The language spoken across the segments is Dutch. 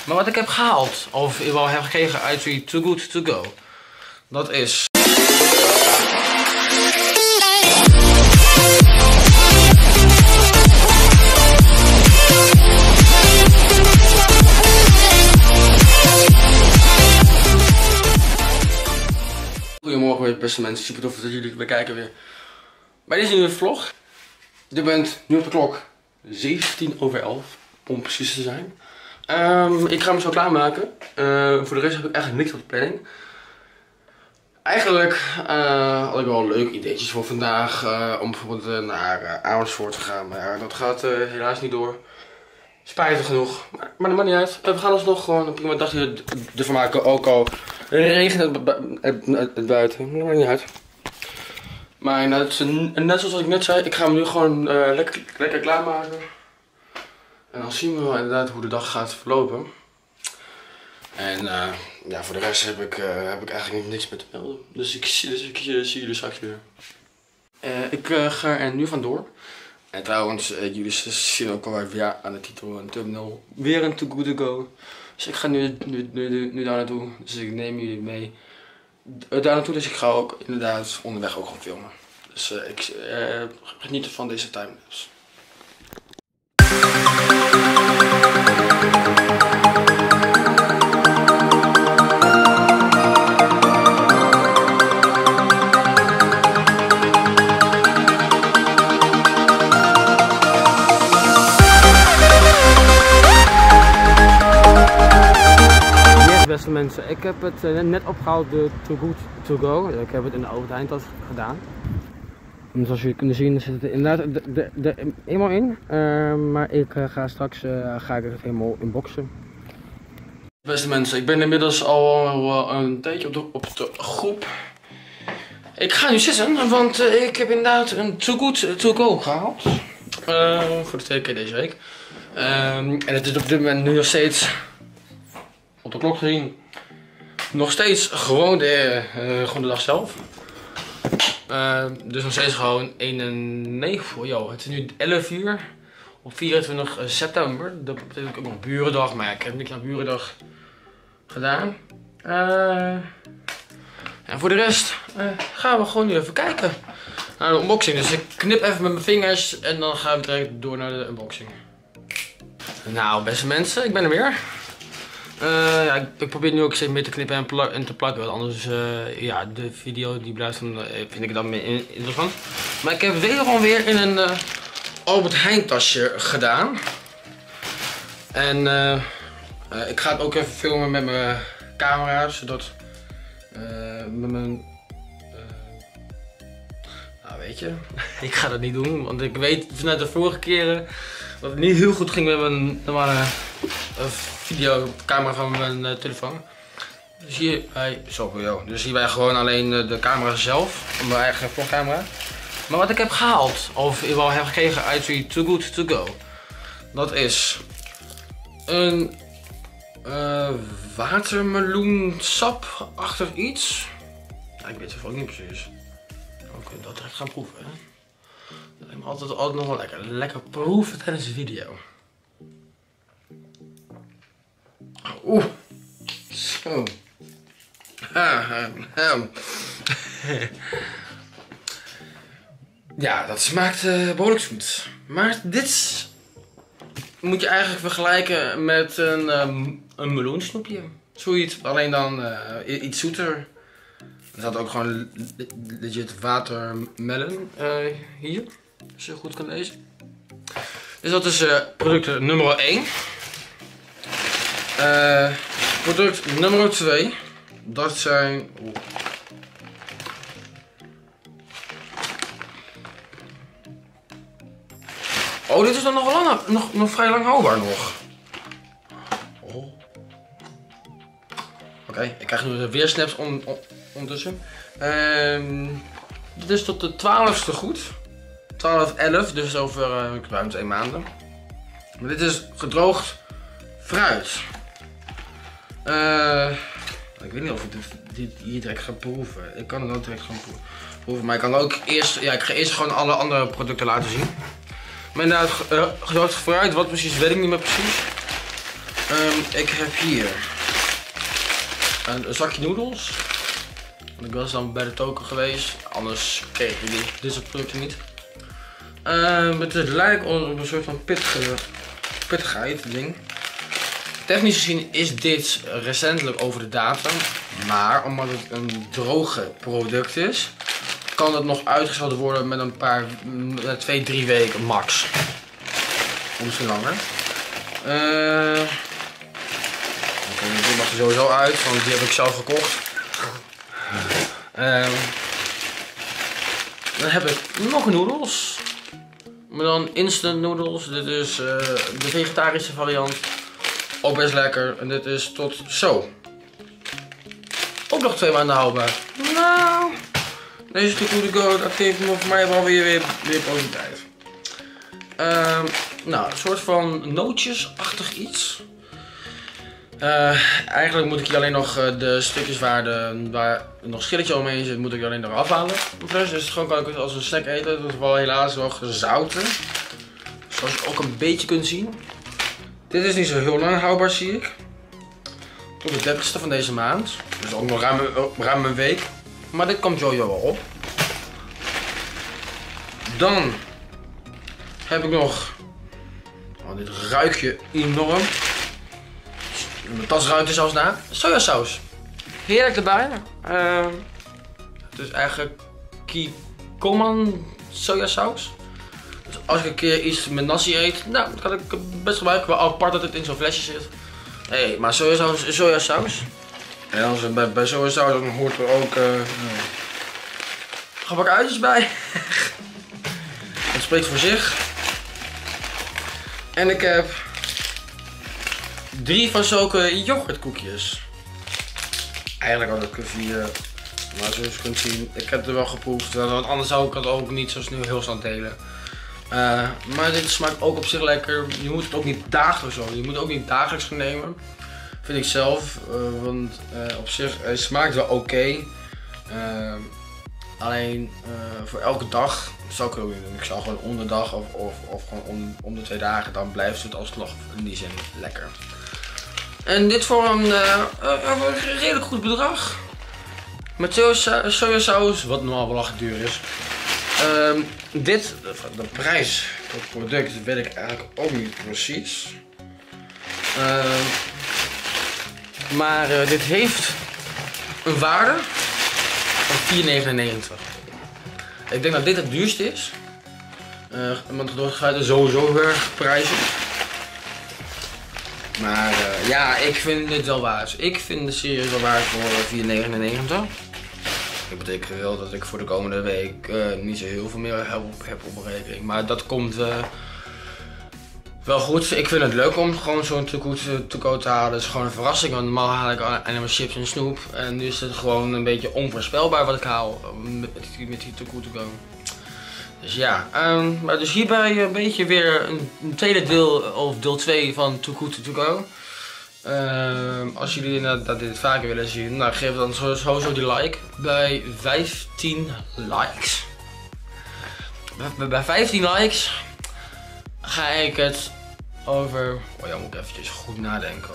Maar wat ik heb gehaald, of in wel heb gekregen uit Too Good To Go, dat is... Goedemorgen beste mensen, super tof dat jullie weer kijken weer bij deze nieuwe vlog. Je bent nu op de klok 11:17, om precies te zijn. Ik ga me zo klaarmaken. Voor de rest heb ik eigenlijk niks op de planning. Eigenlijk had ik wel leuke ideetjes voor vandaag, om bijvoorbeeld naar Amersfoort te gaan, maar dat gaat helaas niet door. Spijtig genoeg, maar dat maakt niet uit. We gaan alsnog gewoon een prima dagje ervan maken, ook al regent het buiten. Dat maakt niet uit. Maar net zoals ik net zei, ik ga me nu gewoon lekker klaarmaken. En dan zien we wel inderdaad hoe de dag gaat verlopen. En ja, voor de rest heb ik eigenlijk niks meer te melden. Dus ik zie jullie straks weer. Ik ga er nu vandoor. En trouwens, jullie zien ook al weer aan de titel en thumbnail weer een Too Good To Go. Dus ik ga nu daar naartoe. Dus ik neem jullie mee daar naartoe. Dus ik ga ook inderdaad onderweg ook gewoon filmen. Dus ik geniet van deze timelapse. Beste mensen, ik heb het net opgehaald, de Too Good To Go. Ik heb het in de overheindas gedaan. En zoals jullie kunnen zien zit het inderdaad er eenmaal in. Maar ik ga straks ga ik het helemaal unboxen. Beste mensen, ik ben inmiddels al een tijdje op de groep. Ik ga nu zitten, want ik heb inderdaad een Too Good To Go gehaald. Voor de tweede keer deze week. En het is op dit moment nu nog steeds... op de klok gezien, nog steeds gewoon de dag zelf. Dus nog steeds gewoon 1 voor jou. Het is nu 11 uur op 24 september. Dat betekent ook nog burendag, maar ik heb niks aan burendag gedaan. En voor de rest gaan we gewoon nu even kijken naar de unboxing. Dus ik knip even met mijn vingers en dan gaan we direct door naar de unboxing. Nou, beste mensen, ik ben er weer. Ja, ik probeer nu ook steeds meer te knippen en te plakken, want anders ja, de video die blijft dan, vind ik dan meer interessant. Maar ik heb wederom weer in een Albert Heijn tasje gedaan. En ik ga het ook even filmen met mijn camera, zodat met mijn... nou weet je, ik ga dat niet doen, want ik weet vanuit de vorige keren dat het niet heel goed ging met mijn normale videocamera van mijn telefoon. Dus hierbij, dus hierbij gewoon alleen de camera zelf, mijn eigen vlogcamera. Maar wat ik heb gehaald, of in wel heb gekregen uit Too Good To Go, dat is een watermeloensap-achtig iets. Ja, ik weet het ook niet precies. Dan kun je dat direct gaan proeven. Hè? Dat lijkt me altijd nog wel lekker. Lekker proeven tijdens de video. Oeh. Zo. Ja, dat smaakt behoorlijk zoet. Maar dit moet je eigenlijk vergelijken met een meloensnoepje. Zoiets, alleen dan iets zoeter. Er staat ook gewoon legit watermelon hier. Als je goed kan lezen. Dus dat is product nummer 1. Product nummer 2. Dat zijn... Oh, dit is dan nog wel lang, nog vrij lang houdbaar nog. Oh. Oké, ik krijg nu weer snaps ondertussen. Dit is tot de 12e goed. 12/11, dus over ruim 2 maanden. Maar dit is gedroogd fruit. Ik weet niet of ik dit hier direct ga proeven. Ik kan het ook direct gaan proeven. Maar ik kan ook eerst, ja, ik ga eerst gewoon alle andere producten laten zien. Maar inderdaad, gedroogd fruit, wat precies weet ik niet meer precies. Ik heb hier een zakje noedels. Want ik was dan bij de token geweest, anders kreeg je dit soort producten niet. Het lijkt op een soort van pittigheid ding. Technisch gezien is dit recentelijk over de datum, maar omdat het een droge product is, kan het nog uitgesteld worden met een paar, 2-3 weken max. Of misschien langer. Die mag er sowieso uit, want die heb ik zelf gekocht. Dan heb ik nog noedels. Maar dan instant noedels. Dit is de vegetarische variant. Ook best lekker. En dit is tot zo. Ook nog 2 maanden houdbaar. Nou, deze Too Good To Go, dat geeft me voor mij wel weer positiviteit. Nou, een soort van nootjesachtig iets. Eigenlijk moet ik hier alleen nog de stukjes waar nog schilletje omheen zit, moet ik alleen nog afhalen. Dus het gewoon kan ik het als een snack eten. Dat is wel helaas nog zouten. Zoals je ook een beetje kunt zien. Dit is niet zo heel lang houdbaar, zie ik. Tot de 30ste van deze maand. Dus ook nog ruim een week. Maar dit komt sowieso wel op. Dan heb ik nog... Oh, dit ruik je enorm. Mijn tas ruikt er zelfs naar. Sojasaus. Heerlijk erbij. Het is eigenlijk Kikkoman sojasaus. Dus als ik een keer iets met nasi eet, nou, dat kan ik best gebruiken. Wel apart dat het in zo'n flesje zit. Hey, maar sojasaus is sojasaus. En als er bij sojasaus dan hoort er ook gebakken uitjes bij. Het spreekt voor zich. En ik heb 3 van zulke yoghurtkoekjes. Eigenlijk had ik er 4. Maar zoals je kunt zien, ik heb het er wel geproefd. Want anders zou ik het ook niet zo snel heel snel delen. Maar dit smaakt ook op zich lekker. Je moet het ook niet dagelijks zo. Je moet het ook niet dagelijks gaan nemen. Vind ik zelf. Want op zich het smaakt wel oké. Alleen voor elke dag zou ik het ook niet doen. Ik zou gewoon om de dag of gewoon om de 2 dagen, dan blijft het alsnog in die zin lekker. En dit voor een redelijk goed bedrag. Met sojasaus, wat normaal wel duur is. De prijs voor het product weet ik eigenlijk ook niet precies. Maar dit heeft een waarde van €4,99. Ik denk dat dit het duurste is. Want het gaat sowieso heel erg prijzig. Maar ja, ik vind dit wel waard. Ik vind het serieus wel waard voor €4,99. Dat betekent wel dat ik voor de komende week niet zo heel veel meer heb op mijn rekening. Maar dat komt wel goed. Ik vind het leuk om gewoon zo'n Too Good te halen. Het is gewoon een verrassing. Want normaal haal ik alleen maar chips en snoep. En nu is het gewoon een beetje onvoorspelbaar wat ik haal met die Too Good To Go. Dus ja, maar dus hierbij een beetje weer een tweede deel of deel 2 van Too Good To Go. Als jullie dat dit vaker willen zien, nou geef dan sowieso die like. Bij 15 likes. Bij 15 likes ga ik het over... Oh ja, moet ik eventjes goed nadenken.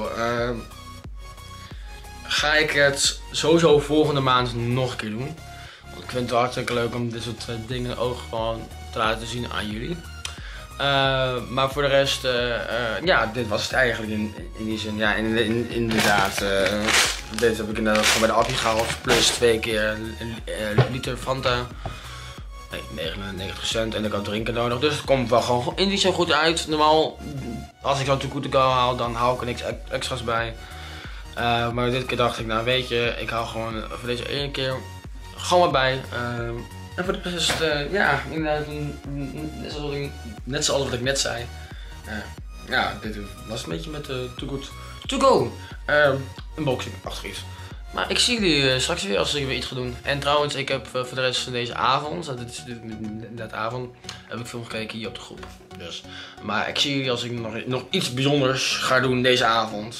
Ga ik het sowieso volgende maand nog een keer doen. Want ik vind het wel hartstikke leuk om dit soort dingen ook gewoon te laten zien aan jullie. Maar voor de rest, ja, dit was het eigenlijk in die zin. Ja, inderdaad, dit heb ik inderdaad gewoon bij de appie gehaald. Plus 2 keer een liter Fanta. Nee, 99 cent en ik had drinken nodig. Dus het komt wel gewoon in die zin goed uit. Normaal, als ik zo Too Good To Go haal, dan hou ik er niks extra's bij. Maar dit keer dacht ik, nou weet je, ik hou gewoon voor deze ene keer gewoon maar bij. En voor de rest, ja, inderdaad, net zoals wat ik net zei. Ja, dit was het een beetje met Too Good To Go. Unboxing, achter iets. Maar ik zie jullie straks weer als ik weer iets ga doen. En trouwens, ik heb voor de rest van deze avond, dit is net avond, heb ik film gekeken hier op de groep. Dus, maar ik zie jullie als ik nog iets bijzonders ga doen deze avond.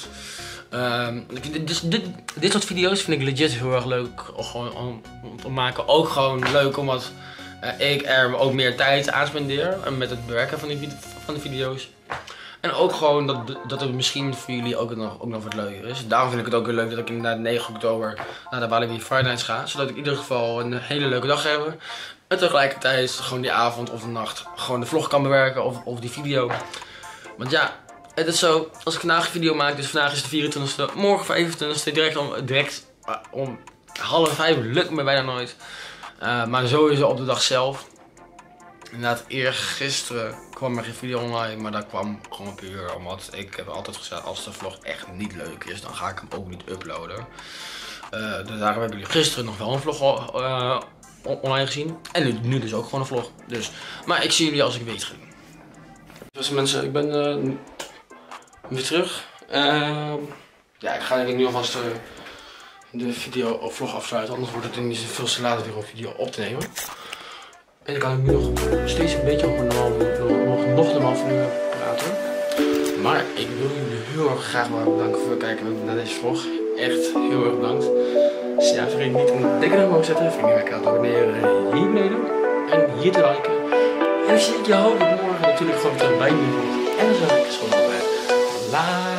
Dit soort video's vind ik legit heel erg leuk om te maken. Ook gewoon leuk omdat ik er ook meer tijd aan spendeer met het bewerken van de video's. En ook gewoon dat het misschien voor jullie ook nog wat leuker is. Daarom vind ik het ook heel leuk dat ik inderdaad 9 oktober naar de Walibi Friday Nights ga. Zodat ik in ieder geval een hele leuke dag heb. En tegelijkertijd gewoon die avond of de nacht gewoon de vlog kan bewerken of die video. Want ja, het is zo, als ik vandaag een video maak, dus vandaag is de 24e, morgen voor 25e, direct om 4:30 lukt me bijna nooit. Maar sowieso op de dag zelf. Inderdaad, eergisteren kwam er geen video online, maar dat kwam gewoon puur omdat ik heb altijd gezegd, als de vlog echt niet leuk is, dan ga ik hem ook niet uploaden. Dus daarom hebben jullie gisteren nog wel een vlog online gezien. En nu dus ook gewoon een vlog. Dus, maar ik zie jullie als ik weet ga doen. Dus mensen, ik ben weer terug. Ja, ik ga denk ik nu alvast de video of vlog afsluiten, anders wordt het niet veel te laat weer om video op te nemen. En dan kan ik nu nog steeds een beetje over nog normaal van u praten. Maar ik wil jullie heel erg graag bedanken voor het kijken naar deze vlog. Echt heel erg bedankt. Dus ja, vergeet niet om een dikke duim omhoog te zetten. Vergeet niet te abonneren hier beneden. En hier te liken. En dan zie ik je hopelijk morgen natuurlijk gewoon weer bij een nieuwe vlog. En dan zeg ik zo altijd. Laat.